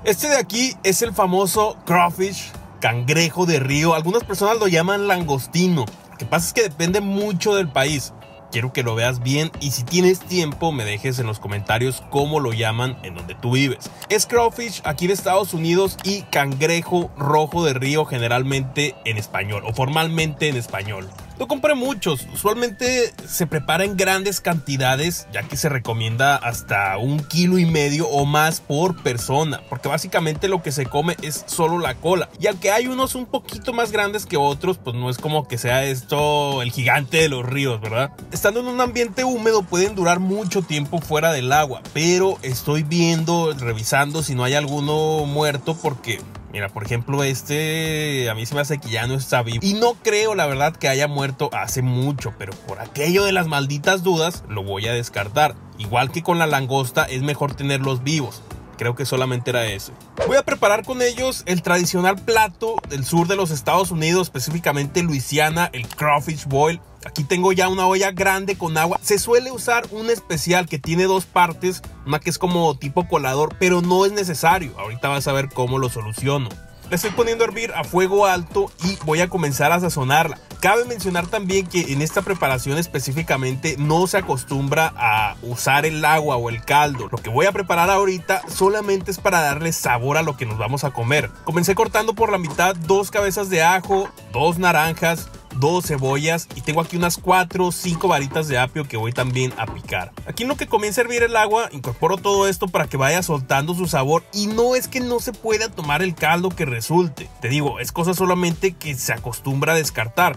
Este de aquí es el famoso crawfish, cangrejo de río. Algunas personas lo llaman langostino. Lo que pasa es que depende mucho del país. Quiero que lo veas bien y si tienes tiempo me dejes en los comentarios cómo lo llaman en donde tú vives. Es crawfish aquí de Estados Unidos y cangrejo rojo de río generalmente en español o formalmente en español. Lo compré muchos, usualmente se prepara en grandes cantidades ya que se recomienda hasta 1,5 kilos o más por persona, porque básicamente lo que se come es solo la cola, y aunque hay unos un poquito más grandes que otros, pues no es como que sea esto el gigante de los ríos, ¿verdad? Estando en un ambiente húmedo pueden durar mucho tiempo fuera del agua, pero estoy viendo, revisando si no hay alguno muerto porque... Mira, por ejemplo, este a mí se me hace que ya no está vivo. Y no creo, la verdad, que haya muerto hace mucho. Pero por aquello de las malditas dudas, lo voy a descartar. Igual que con la langosta, es mejor tenerlos vivos. Creo que solamente era ese. Voy a preparar con ellos el tradicional plato del sur de los Estados Unidos, específicamente Luisiana, el crawfish boil. Aquí tengo ya una olla grande con agua. Se suele usar un especial que tiene 2 partes, una que es como tipo colador, pero no es necesario. Ahorita vas a ver cómo lo soluciono. La estoy poniendo a hervir a fuego alto y voy a comenzar a sazonarla. Cabe mencionar también que en esta preparación específicamente no se acostumbra a usar el agua o el caldo. Lo que voy a preparar ahorita solamente es para darle sabor a lo que nos vamos a comer. Comencé cortando por la mitad 2 cabezas de ajo, 2 naranjas, 2 cebollas y tengo aquí unas 4 o 5 varitas de apio que voy también a picar. Aquí en lo que comienza a hervir el agua incorporo todo esto para que vaya soltando su sabor, y no es que no se pueda tomar el caldo que resulte, te digo, es cosa solamente que se acostumbra a descartar.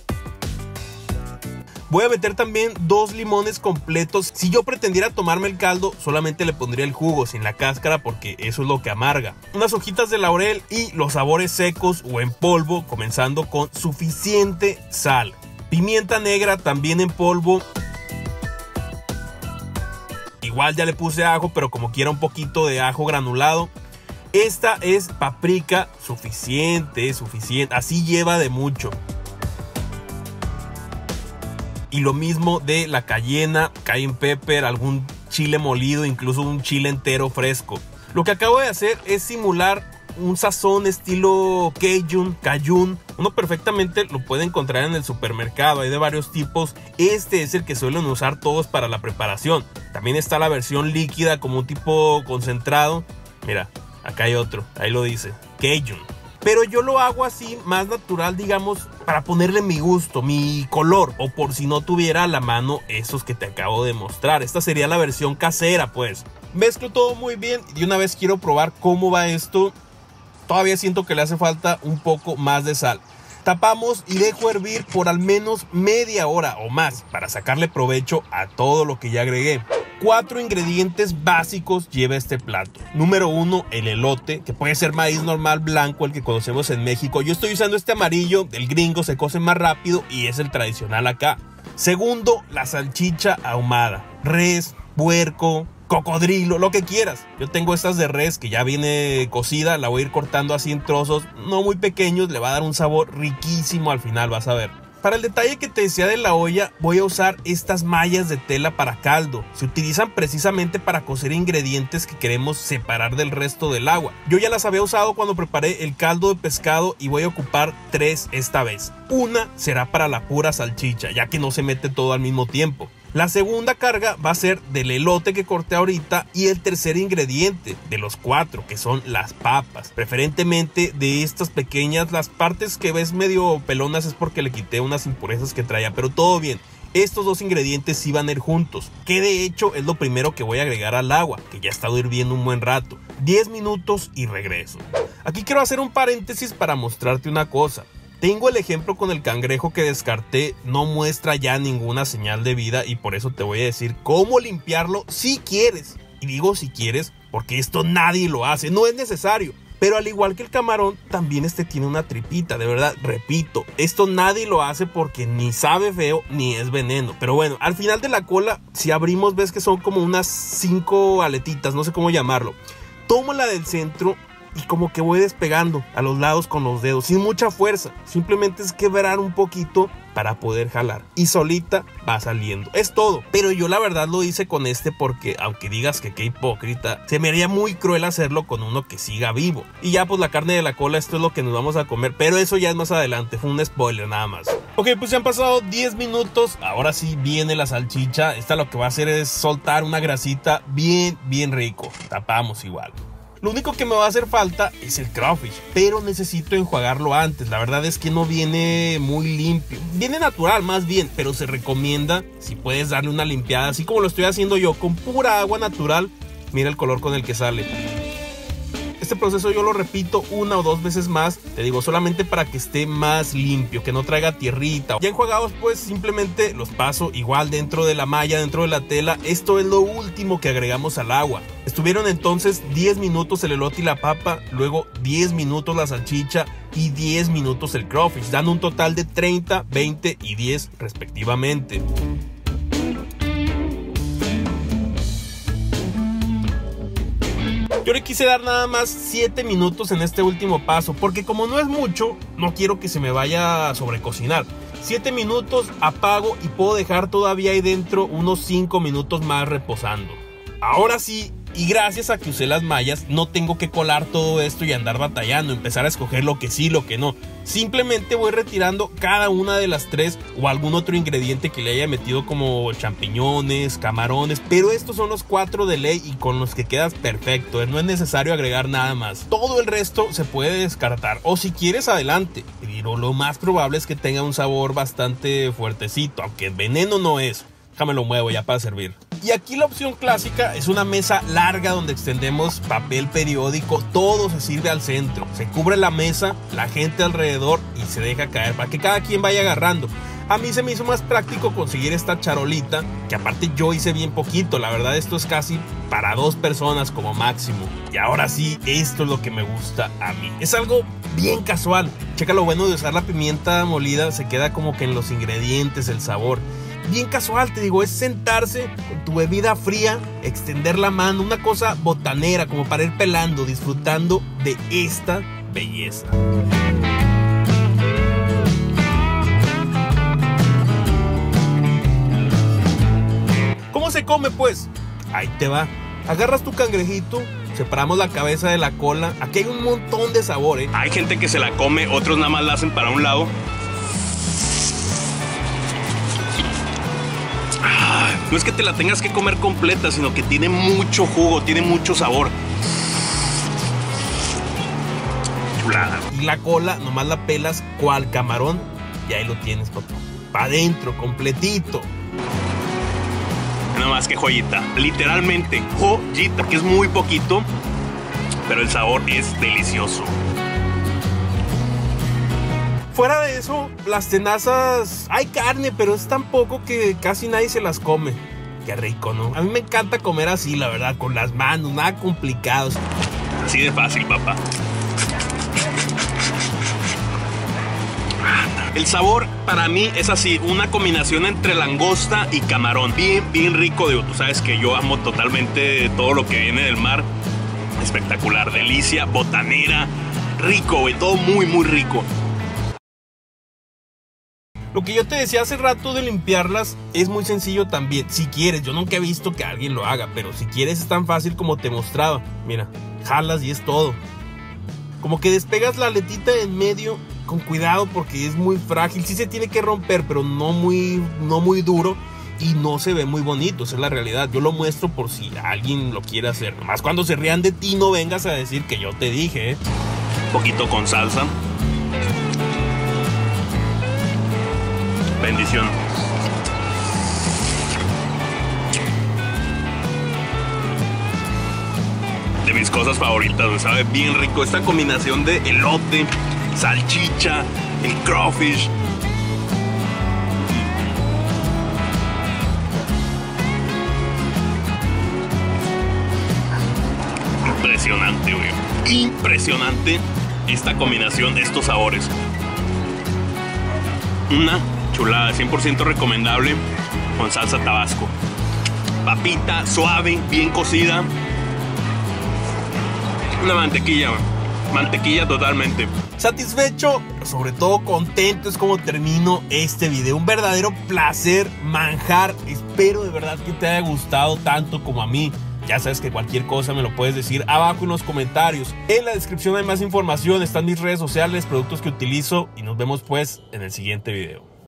Voy a meter también 2 limones completos. Si yo pretendiera tomarme el caldo, solamente le pondría el jugo sin la cáscara porque eso es lo que amarga. Unas hojitas de laurel y los sabores secos o en polvo, comenzando con suficiente sal. Pimienta negra también en polvo. Igual ya le puse ajo, pero como quiera un poquito de ajo granulado. Esta es paprika, suficiente. Así lleva de mucho. Y lo mismo de la cayena, cayenne pepper, algún chile molido, incluso un chile entero fresco. Lo que acabo de hacer es simular un sazón estilo Cajun. Uno perfectamente lo puede encontrar en el supermercado, hay de varios tipos. Este es el que suelen usar todos para la preparación. También está la versión líquida como un tipo concentrado. Mira, acá hay otro, ahí lo dice, Cajun. Pero yo lo hago así, más natural, digamos, para ponerle mi gusto, mi color, o por si no tuviera a la mano esos que te acabo de mostrar. Esta sería la versión casera, pues. Mezclo todo muy bien y de una vez quiero probar cómo va esto. Todavía siento que le hace falta un poco más de sal. Tapamos y dejo hervir por al menos media hora o más para sacarle provecho a todo lo que ya agregué. 4 ingredientes básicos lleva este plato. Número 1, el elote, que puede ser maíz normal blanco, el que conocemos en México. Yo estoy usando este amarillo, el gringo, se cose más rápido y es el tradicional acá. Segundo, la salchicha ahumada. Res, puerco, cocodrilo, lo que quieras. Yo tengo estas de res que ya viene cocida, la voy a ir cortando así en trozos, no muy pequeños, le va a dar un sabor riquísimo al final, vas a ver. Para el detalle que te decía de la olla, voy a usar estas mallas de tela para caldo. Se utilizan precisamente para cocer ingredientes que queremos separar del resto del agua. Yo ya las había usado cuando preparé el caldo de pescado y voy a ocupar 3 esta vez. Una será para la pura salchicha, ya que no se mete todo al mismo tiempo. La segunda carga va a ser del elote que corté ahorita y el tercer ingrediente de los 4, que son las papas. Preferentemente de estas pequeñas, las partes que ves medio pelonas es porque le quité unas impurezas que traía, pero todo bien. Estos 2 ingredientes sí van a ir juntos, que de hecho es lo primero que voy a agregar al agua, que ya ha estado hirviendo un buen rato. 10 minutos y regreso. Aquí quiero hacer un paréntesis para mostrarte una cosa. Tengo el ejemplo con el cangrejo que descarté, no muestra ya ninguna señal de vida y por eso te voy a decir cómo limpiarlo si quieres. Y digo si quieres porque esto nadie lo hace, no es necesario. Pero al igual que el camarón, también este tiene una tripita, de verdad, repito, esto nadie lo hace porque ni sabe feo ni es veneno. Pero bueno, al final de la cola, si abrimos ves que son como unas 5 aletitas, no sé cómo llamarlo. Tomo la del centro y como que voy despegando a los lados con los dedos, sin mucha fuerza. Simplemente es quebrar un poquito para poder jalar y solita va saliendo. Es todo. Pero yo la verdad lo hice con este porque, aunque digas que qué hipócrita, se me haría muy cruel hacerlo con uno que siga vivo. Y ya pues la carne de la cola, esto es lo que nos vamos a comer, pero eso ya es más adelante, fue un spoiler nada más. Ok, pues ya han pasado 10 minutos, ahora sí viene la salchicha. Esta lo que va a hacer es soltar una grasita bien rico. Tapamos igual. Lo único que me va a hacer falta es el crawfish, pero necesito enjuagarlo antes. La verdad es que no viene muy limpio. Viene natural más bien, pero se recomienda si puedes darle una limpiada, así como lo estoy haciendo yo, con pura agua natural. Mira el color con el que sale. Este proceso yo lo repito 1 o 2 veces más, te digo, solamente para que esté más limpio, que no traiga tierrita. Ya enjuagados, pues simplemente los paso igual dentro de la malla, dentro de la tela. Esto es lo último que agregamos al agua. Estuvieron entonces 10 minutos el elote y la papa, luego 10 minutos la salchicha y 10 minutos el crawfish, dando un total de 30, 20 y 10 respectivamente. Yo le quise dar nada más 7 minutos en este último paso, porque como no es mucho, no quiero que se me vaya a sobrecocinar. 7 minutos, apago y puedo dejar todavía ahí dentro unos 5 minutos más reposando. Ahora sí, y gracias a que usé las mallas, no tengo que colar todo esto y andar batallando, empezar a escoger lo que sí, lo que no. Simplemente voy retirando cada una de las 3 o algún otro ingrediente que le haya metido, como champiñones, camarones, pero estos son los 4 de ley y con los que quedas perfecto, no es necesario agregar nada más. Todo el resto se puede descartar o si quieres adelante, pero lo más probable es que tenga un sabor bastante fuertecito, aunque veneno no es. Déjame lo muevo ya para servir. Y aquí la opción clásica es una mesa larga donde extendemos papel periódico, todo se sirve al centro, se cubre la mesa, la gente alrededor y se deja caer para que cada quien vaya agarrando. A mí se me hizo más práctico conseguir esta charolita, que aparte yo hice bien poquito, la verdad esto es casi para 2 personas como máximo. Y ahora sí, esto es lo que me gusta a mí. Es algo bien casual. Checa lo bueno de usar la pimienta molida, se queda como que en los ingredientes, el sabor. Bien casual, te digo, es sentarse con tu bebida fría, extender la mano, una cosa botanera, como para ir pelando, disfrutando de esta belleza. ¿Cómo se come pues? Ahí te va. Agarras tu cangrejito, separamos la cabeza de la cola. Aquí hay un montón de sabor, ¿eh? Hay gente que se la come, otros nada más la hacen para un lado. No es que te la tengas que comer completa, sino que tiene mucho jugo, tiene mucho sabor. Chulada. Y la cola nomás la pelas cual camarón y ahí lo tienes, papá. Pa' adentro, completito. Nada más que joyita, literalmente joyita, que es muy poquito, pero el sabor es delicioso. Fuera de eso, las tenazas, hay carne, pero es tan poco que casi nadie se las come. Qué rico, ¿no? A mí me encanta comer así, la verdad, con las manos, nada complicado. Así de fácil, papá. El sabor para mí es así, una combinación entre langosta y camarón. Bien rico, digo, tú sabes que yo amo totalmente todo lo que viene del mar. Espectacular, delicia, botanera, rico, güey, todo muy rico. Lo que yo te decía hace rato de limpiarlas es muy sencillo también. Si quieres, yo nunca he visto que alguien lo haga, pero si quieres es tan fácil como te mostraba. Mira, jalas y es todo. Como que despegas la aletita de en medio con cuidado porque es muy frágil. Sí se tiene que romper, pero no muy duro y no se ve muy bonito. Esa es la realidad. Yo lo muestro por si alguien lo quiere hacer. Nomás cuando se rían de ti no vengas a decir que yo te dije, ¿eh? Un poquito con salsa. Bendición. De mis cosas favoritas, me sabe bien rico esta combinación de elote, salchicha, el crawfish. Impresionante, güey. Impresionante esta combinación de estos sabores. Una chulada, 100% recomendable con salsa tabasco. Papita suave, bien cocida. Una mantequilla mantequilla totalmente. Satisfecho, pero sobre todo contento es como termino este video. Un verdadero placer, manjar. Espero de verdad que te haya gustado tanto como a mí. Ya sabes que cualquier cosa me lo puedes decir abajo en los comentarios. En la descripción hay más información, están mis redes sociales, productos que utilizo y nos vemos pues en el siguiente video.